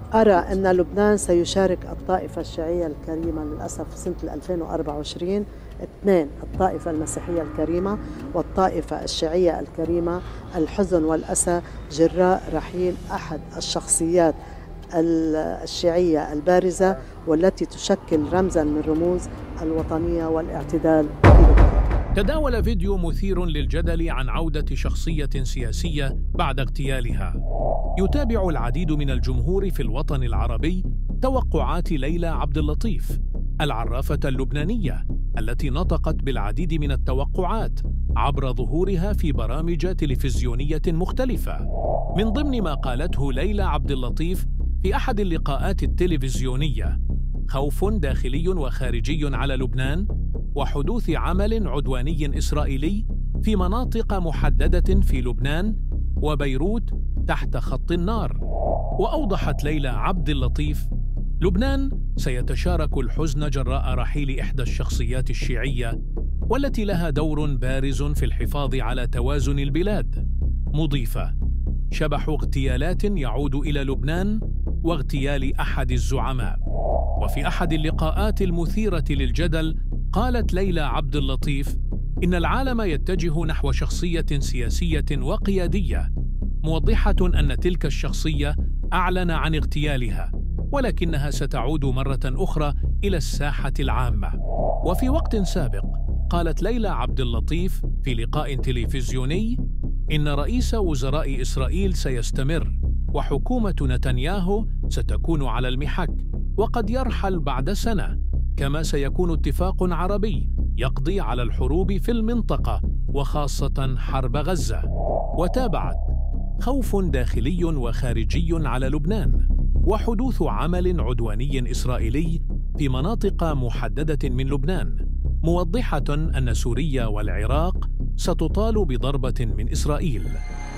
أرى أن لبنان سيشارك الطائفة الشيعية الكريمة للأسف في سنة 2024 اثنين: الطائفة المسيحية الكريمة والطائفة الشيعية الكريمة، الحزن والأسى جراء رحيل أحد الشخصيات الشيعية البارزة والتي تشكل رمزاً من رموز الوطنية والاعتدال في لبنان. تداول فيديو مثير للجدل عن عودة شخصية سياسية بعد اغتيالها. يتابع العديد من الجمهور في الوطن العربي توقعات ليلى عبد اللطيف، العرافة اللبنانية التي نطقت بالعديد من التوقعات عبر ظهورها في برامج تلفزيونية مختلفة. من ضمن ما قالته ليلى عبد اللطيف في أحد اللقاءات التلفزيونية: خوف داخلي وخارجي على لبنان، وحدوث عمل عدواني إسرائيلي في مناطق محددة في لبنان، وبيروت تحت خط النار. وأوضحت ليلى عبد اللطيف: لبنان سيتشارك الحزن جراء رحيل إحدى الشخصيات الشيعية والتي لها دور بارز في الحفاظ على توازن البلاد، مضيفة: شبح اغتيالات يعود إلى لبنان واغتيال أحد الزعماء. وفي أحد اللقاءات المثيرة للجدل قالت ليلى عبد اللطيف إن العالم يتجه نحو شخصية سياسية وقيادية، موضحة أن تلك الشخصية أعلن عن اغتيالها ولكنها ستعود مرة أخرى إلى الساحة العامة. وفي وقت سابق قالت ليلى عبد اللطيف في لقاء تلفزيوني إن رئيس وزراء إسرائيل سيستمر وحكومة نتنياهو ستكون على المحك وقد يرحل بعد سنة، كما سيكون اتفاق عربي يقضي على الحروب في المنطقة وخاصة حرب غزة. وتابعت: خوف داخلي وخارجي على لبنان، وحدوث عمل عدواني إسرائيلي في مناطق محددة من لبنان، موضحة أن سوريا والعراق ستطال بضربة من إسرائيل.